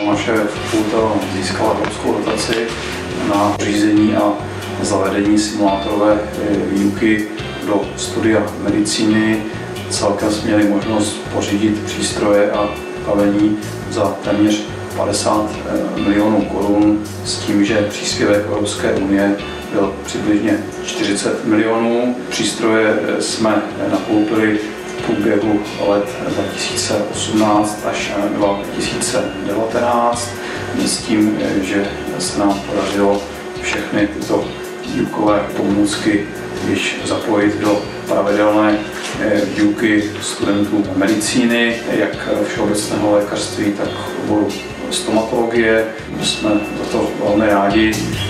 Naše fakulta získala evropskou dotaci na řízení a zavedení simulátorové výuky do studia medicíny. Celkem jsme měli možnost pořídit přístroje a vybavení za téměř 50 milionů korun s tím, že příspěvek Evropské unie byl přibližně 40 milionů. Přístroje jsme nakoupili v průběhu let 2018 až 2019 s tím, že se nám podařilo všechny tyto výukové pomůcky již zapojit do pravidelné výuky studentů medicíny, jak všeobecného lékařství, tak oboru stomatologie. Jsme za to velmi rádi.